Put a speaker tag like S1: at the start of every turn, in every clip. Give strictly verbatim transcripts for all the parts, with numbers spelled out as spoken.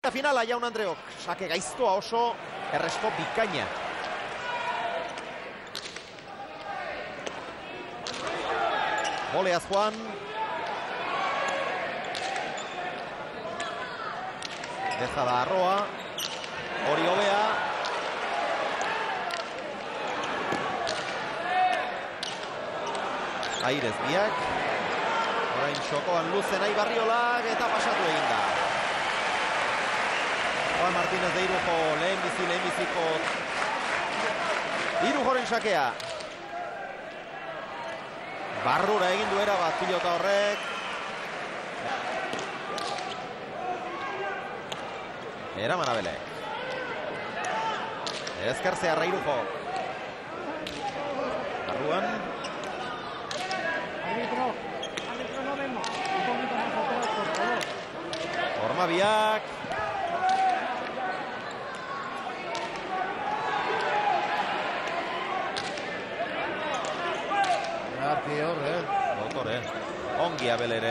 S1: Finala Jaun Andreok, sake gaiztoa oso, erresto bikaina. Boleaz joan. Deja da arroa. Hori hobea. Airez biak. Orain txokoan luze nahi Barriolak eta pasatu egin da. Juan Martínez de Irujo, lehen bizi, lehen biziko Irujoren sakea. Barrura egin duera bat pilota horrek. Eraman Abelek. Ezker zeharra Irujo. Barruan. Horma biak.
S2: Arki hor, eh?
S1: Motor, eh? Ongi Abel ere.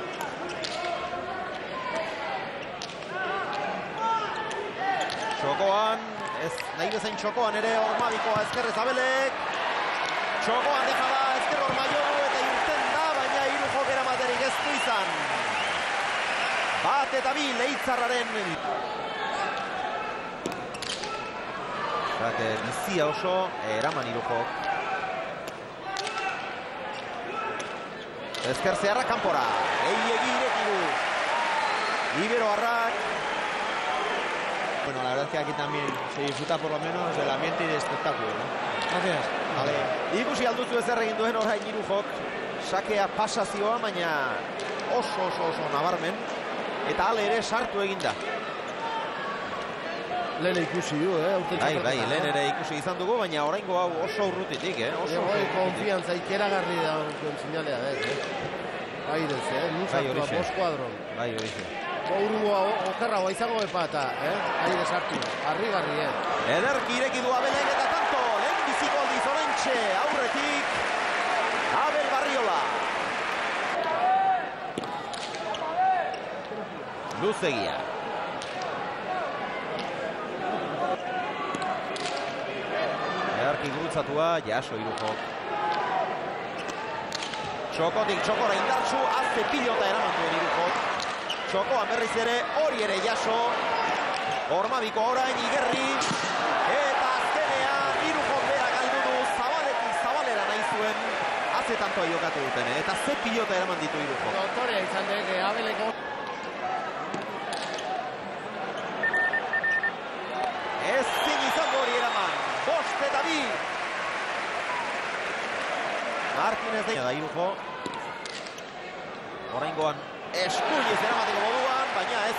S1: Txokoan, ez nahi bezain txokoan ere Hormabikoa ezkerrez Abelek. Txokoan deja da ezker Hormaiogu eta irten da, baina Irujo eramaterik ez du izan. Bat eta bi Leitzarraren. Zake bizia oso, eraman Irujok. Ezker zeharra kanpora, eiegi irekidu. Ibero Arrak.
S2: Bueno, la verdad es que aquí también se disfruta por lo menos del ambiente y del espectáculo, ¿no?
S1: Gracias. Vale. Ikusi alduzu ezer egin duen orain Irujok. Sakea pasazioa, baina oso oso oso nabarmen. Eta ale ere sartu eginda.
S2: Lehen ikusi du, eh?
S1: Bai, bai, lehen ere ikusi izan dugu, baina oraingo hau oso urrutitik, eh? Oso
S2: urrutitik. Konfiantza ikeragarri da zinalea, eh? Airez, eh? Nuzatu, bos kuadron.
S1: Bai, hori ze.
S2: Urungo okerra hoa izango epata, eh? Airez hartu, harri-garri, eh?
S1: Ederki ireki du Abelek eta tanto, lehen biziko aldiz oraintxe, aurretik, Abel Barriola. Luzegia. Edarki gurutzatua, jaso Irujok. Txokotik txokora indartsu, azte pilota eraman duen Irujok. Txokoan berriz ere, hori ere jaso. Hormabiko orain igerri. Eta azkenean Irujok bera galdu du, zabaletik zabalera nahi zuen. Haze tantoa jokatu duten, eh? Eta ze pilota eraman ditu Irujok.
S2: Doktorea izan dek, Abeleko.
S1: Ezin izango hori eraman. Bost eta bi. Martínez da Irujo. Oraingoan eskuinez eramateko moduan, baina ez.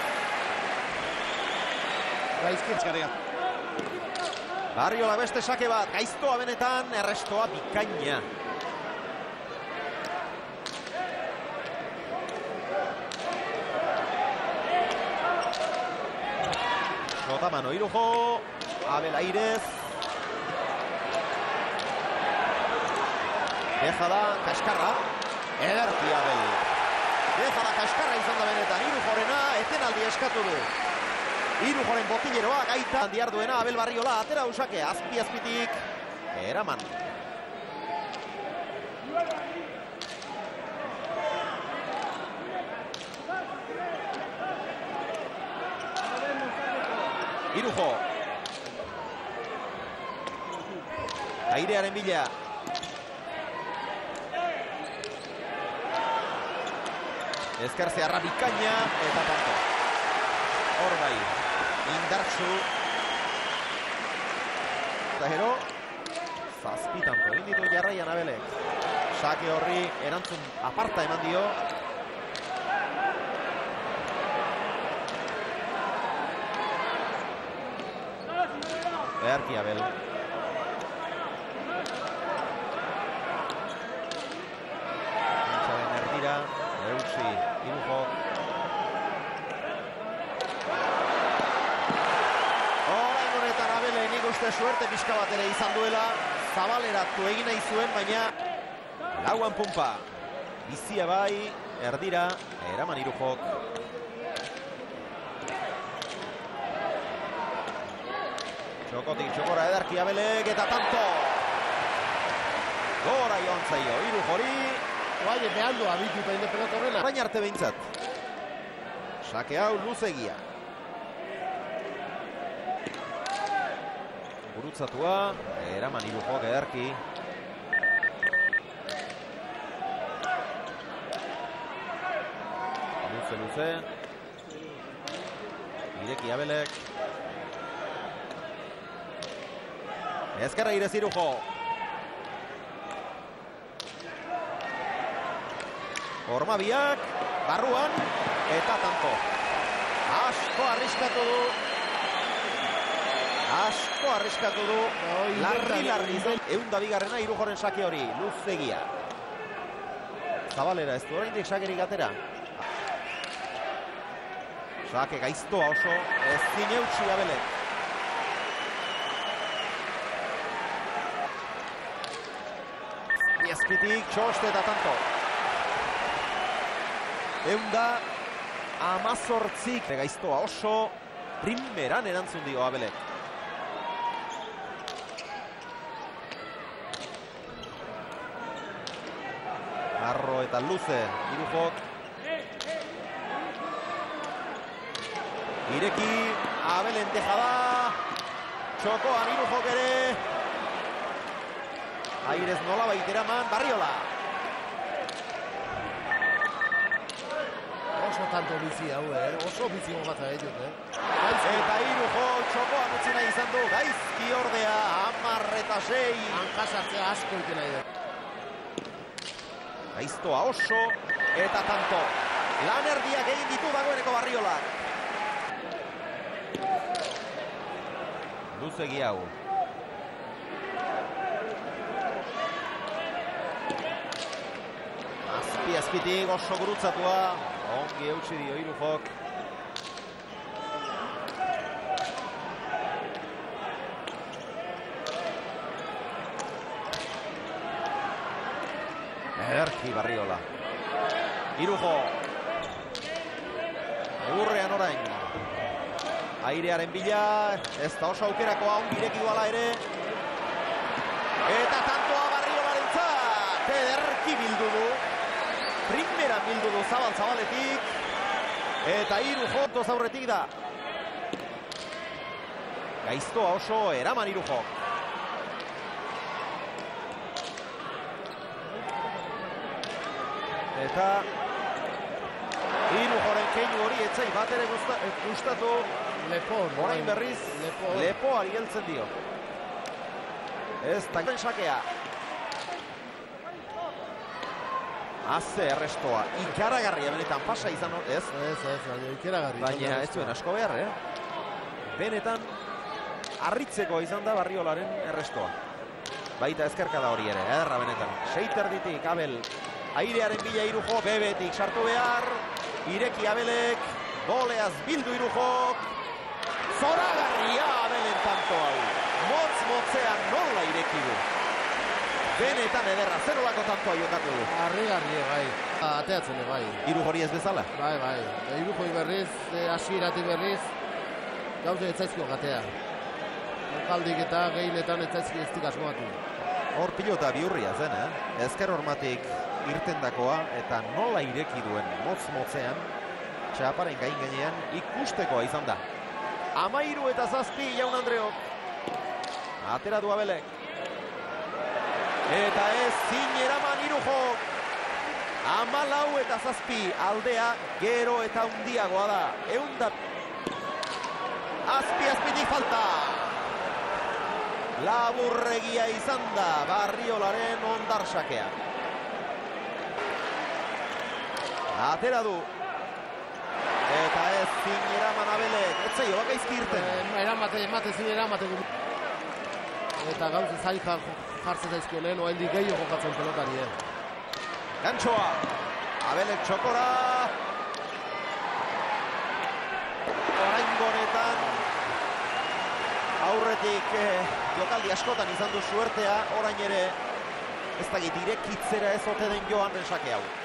S2: Gaizkitz.
S1: Barriola beste sake bat, gaiztoa benetan, errestoa bikaina. Sotamano Irujo, Abel Airez. Deja da kaskarra, ederki Abel. Deja da kaskarra izan da benetan, Irujorena etenaldi eskatu du. Irujoren botileroa gaita diarduena Abel Barriola, atera usake, azpi-azpitik, eraman. Irujo. Airearen bila. Ezker zeharra bikaina eta tanto. Hor bai, indartsu. Eta gero, zazpi tanto. Egin ditu jarraian Abelek. Sake horri erantzun aparta eman dio. Beharki Abel. Pintzaren erdira, eutsi, Irujok. Orain honetan Abele nik uste suerte pixka bat ere izan duela. Zabaleratu egin nahi zuen, baina lauan pumpa. Bizia bai, erdira, eraman Irujok. Txokotik txokora ederki Abelek eta tanto. Gora joan zaio, hiru jori.
S2: Bai, behaldu abituta inde pelota horrela.
S1: Orain arte behintzat. Sake hau luzegia. Gurutzatua, eraman hiru jok ederki. Luze, luze. Ireki Abelek. Ezkerra irez Irujo. Ormabiak, barruan, eta tanto. Asko arriskatu du. Asko arriskatu du. Larri, larri izan. Eunda bigarrena Irujoren sake hori, luzegia. Zabalera ez du oraindik sakerik atera. Sake gaiztoa oso, ez zineutxi Abelek. Azpitik, txoste eta tanto. Eunda amazortzik. Gaiztoa oso, primeran erantzun dio Abelek. Garro eta luze, Irujok. Ireki, Abelen tejada. Txokoan Irujok ere. Airez nola baiteraman, Barriola.
S2: Oso tanto bizi hau, eh? Oso bizi gogatza ditut, eh?
S1: Eta Irujo txokoan utzi nahi izan du, gaizki ordea, hamar eta sei.
S2: Hankasartzea asko iten nahi da.
S1: Gaiztoa oso, eta tanto. Lan erdiak egin ditu dagoeneko Barriolak. Luzegi hau. Azpi azpitik oso gurutzatua. Ongi eutsi dio Irujok. Ederki Barriola. Irujo. Egurrean orain. Airearen bila. Ez da oso aukerakoa, ongi ireki duala ere. Eta tantoa Barriolarentzat. Ederki bildu du. Primera bildu du zabal-zabaletik. Eta Irujo toz aurretik da. Gaiztoa oso eraman Irujo. Eta Irujoren keinu hori etzai bat ere gustatu.
S2: Lepon.
S1: Orain berriz lepoari heltzen dio. Ez tanken sakea. Haze errestoa, ikaragarria benetan pasa izan, ez?
S2: Ez, ez, ikaragarria.
S1: Baina ez duen asko behar, eh? Benetan, harritzeko izan da Barriolaren errestoa. Baita ezkerkada hori ere, erra benetan. Seiterditik, Abel, airearen bila Irujo, bebetik sartu behar. Ireki Abelek, goleaz bildu Irujok. Zoragarria Abelen tanto hau. Motz-motzean nola ireki du. Benetan ederra, zerolako tantoa jokatu du.
S2: Harri-garri, bai. Ateatzen, bai.
S1: Irujo hori ez bezala?
S2: Bai, bai. Irujo berriz, hasieratik berriz, gauze etzaizkio gatea. Kaldik eta gehiletan etzaizki ez dik asmoatu.
S1: Hor pilota bihurria zen, eh? Ezker hormatik irtendakoa eta nola ireki duen motz-motzean, txaparen gain gainean ikustekoa izan da. Amairu eta zazpi, Jaun Andreok. Atera du Abelek. Eta ez zin eraman Irujok. Amalau eta zazpi aldea gero eta undiagoa da. Eunda. Azpi azpitik falta. Laburregia izan da Barriolaren ondarsakea. Atera du. Eta ez zin eraman Abelek. Ez zaio bakaizki irten.
S2: Eramate, emate zin eramate. Eta gauze zaila jartzen zaizkio lehen, oaildi gehiago jokatzen pelotari, eh?
S1: Gantxoa, Abelek txokora. Oraingo honetan aurretik eh, jokaldi askotan izan du suertea, orain ere ez dakit irekitzera ez ote den Joanen sake hau.